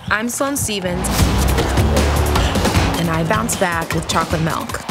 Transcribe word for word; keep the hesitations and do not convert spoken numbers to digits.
I'm Sloane Stevens, and I bounce back with chocolate milk.